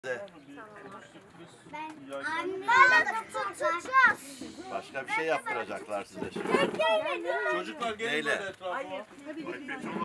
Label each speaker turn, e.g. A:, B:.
A: Annelerle tutacağız.
B: Başka bir şey yaptıracaklar size şimdi.
A: Tekneyle.
C: Çocuklar gelin
B: Neyle?
C: böyle etrafıma.